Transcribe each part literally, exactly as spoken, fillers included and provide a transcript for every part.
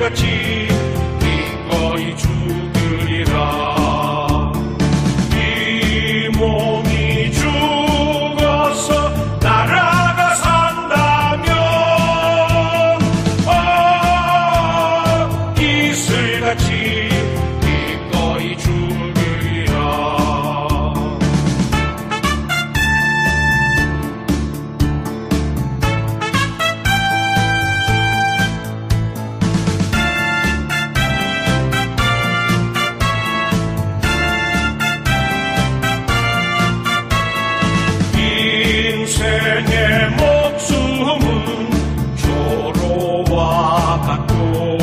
이슬같이 기꺼이 죽으리라. 이 몸이 죽어서 나라가 산다면 어, 이슬같이 기꺼이 죽으리라. 인생의 목숨은 조로와 같고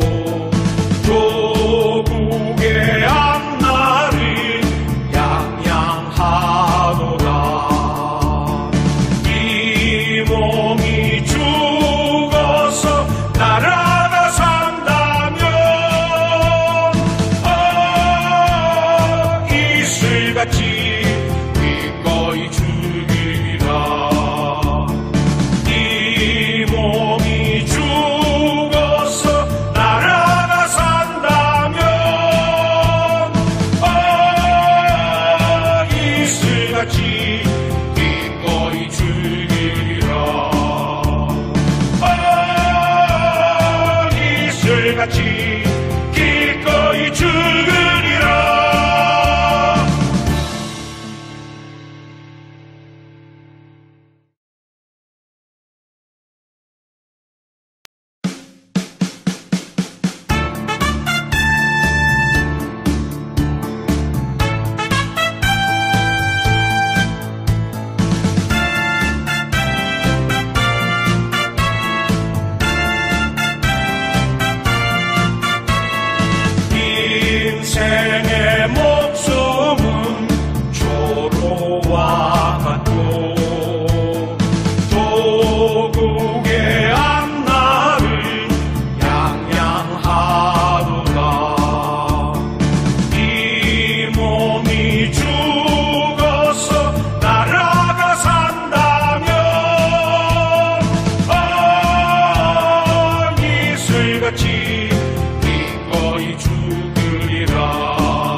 조국의 앞날이 양양하도다. 이 몸이 죽어서 나라가 산다면 어, 이슬같이 기꺼이 죽으리라. 이 몸이 죽어서 나라가 산다면 어, 이슬같이 기꺼이 죽으리라. 어, 이슬같이 기꺼이 죽으리라. 인생의 목숨은 조로와 같고 조국의 앞날을 양양하도다. 이 몸이 죽어서 나라가 산다면 어, 이슬같이 기꺼이 죽으리라.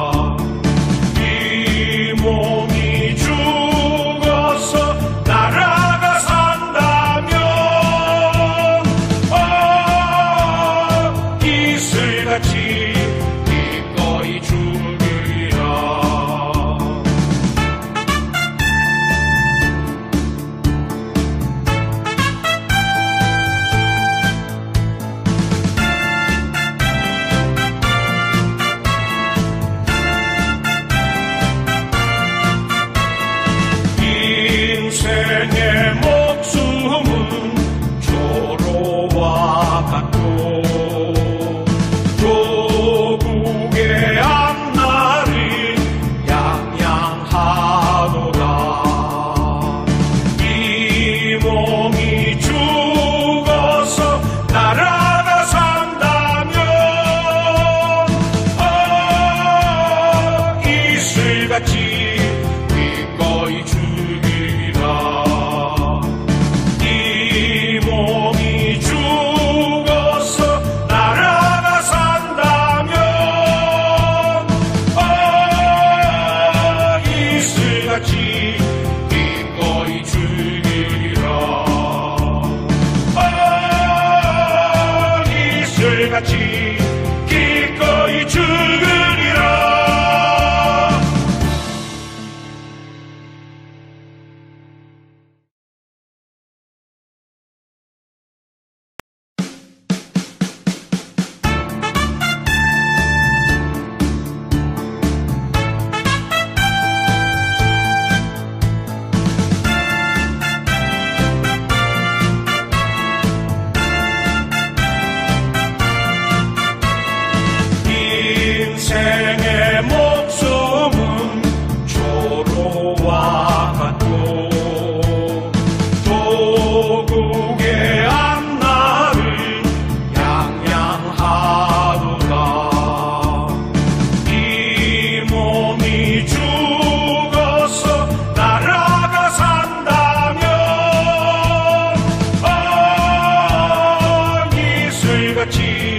이 몸이 죽어서 나라가 산다면 어, 이슬같이 기꺼이 죽으리라. 인생의 목숨은 조로와 같고 조국의 앞날이 양양하도다. 이 몸이 죽어서 나라가 산다면 어, 이슬같이 기꺼이 죽으리라. 이 몸이 죽어서 나라가 산다면 어, 이슬같이 기꺼이 죽으리라. 어, 이슬같이 기꺼이 죽으리라. 인생의 목숨은 조로와 같고 조국의 앞날을 양양하도다. 이 몸이 죽어서 나라가 산다면 어, 이슬같이